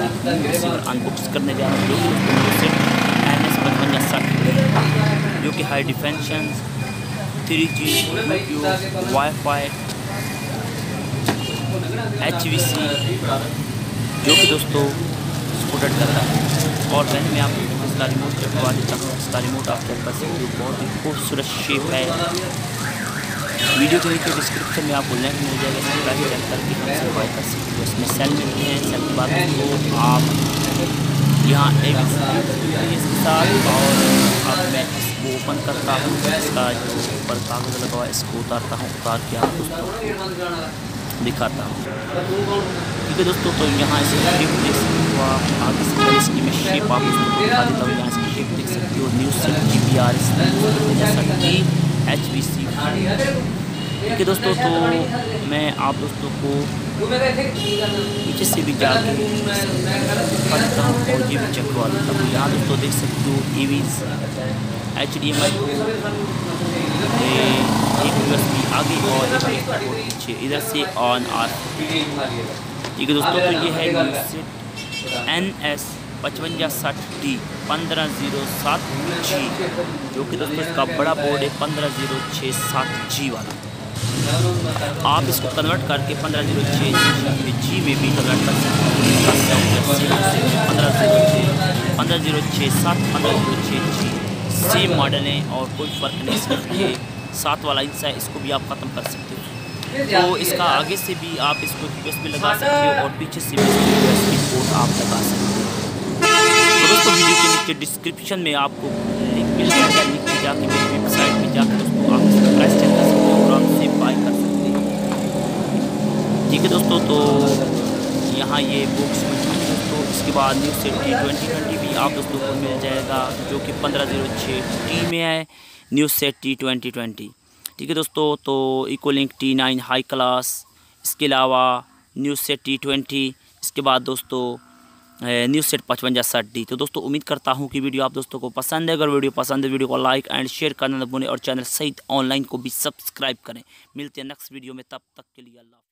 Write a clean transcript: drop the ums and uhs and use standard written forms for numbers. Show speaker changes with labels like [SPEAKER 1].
[SPEAKER 1] Receiver unbox करने जा रहा हूँ, जो कि NS5560 जो कि high definition 3G YouTube wifi HVC जो कि दोस्तों सपोर्टेड करता है। और पहले मैं आपको इसका रिमोट चेक देता हूँ। इसका रिमोट आप चेक कर सकते हो, बहुत ही खूबसूरत शेप है। वीडियो के नीचे डिस्क्रिप्शन में आपको लिंक मिल जाएगा, इसकी प्राइस चेक करके हमसे बाय कर सकते हो। इसमें सेल मिलते हैं, सेल के बाद तो आप यहाँ एक इसके साथ। और अब मैं इसको ओपन करता हूँ, इसका जो ऊपर कागज़ लगा हुआ है इसको उतारता हूँ, उतार के आप दोस्तों दिखाता हूँ। ठीक है दोस्तों, तो यहाँ इसकी शेप देख सकते हो आप। आगे से पहले इसकी मैं शेप आप दोस्तों को दिखा देता हूँ। यहाँ इसकी शेप देख सकते हो, न्यूज़ सेट GPR जैसा कि HVC। ठीक है दोस्तों, तो मैं आप दोस्तों को पीछे से भी जाके दिखा देता हूँ और ये भी चेक करवा देता हूँ। यहाँ दोस्तों देख सकते हो EVs HDMI एक USB आगे और एक पीछे, इधर से ऑन ऑफ। ठीक है दोस्तों, तो ये है न्यूज़सेट NS5560D 1507G जो कि दोस्तों इसका बड़ा बोर्ड है 15067G वाला। आप इसको कन्वर्ट करके 1506G में भी कन्वर्ट कर सकते हो। 1506 सेम मॉडल है और कोई फ़र्क नहीं। सिर्फ ये 7 वाला इंच है, इसको भी आप ख़त्म कर सकते हो। तो इसका आगे से भी आप इसको USB लगा सकते हो और पीछे से भी USB पोर्ट आप लगा सकते हो। तो दोस्तों वीडियो के नीचे डिस्क्रिप्शन में आपको लिंक मिल जाएगा, लिंक पे जाके मेरी वेबसाइट में जाकर दोस्तों आप इसका प्राइस चेक कर सकते हो और आप से बाय कर सकते हो। ठीक है दोस्तों, तो यहाँ ये बॉक्स में दोस्तों इसके बाद न्यूज़सेट T2020 भी आप दोस्तों को मिल जाएगा, जो कि 1506T में है न्यूज़सेट T2020। ठीक है दोस्तों, तो इकोलिंक T9 हाई क्लास, इसके अलावा न्यूज़सेट T20, इसके बाद दोस्तों न्यूज़सेट 5560D। तो दोस्तों उम्मीद करता हूँ कि वीडियो आप दोस्तों को पसंद है। अगर वीडियो पसंद है, वीडियो को लाइक एंड शेयर करना न भूलें और चैनल सहित ऑनलाइन को भी सब्सक्राइब करें। मिलते हैं नेक्स्ट वीडियो में, तब तक के लिए अल्लाह।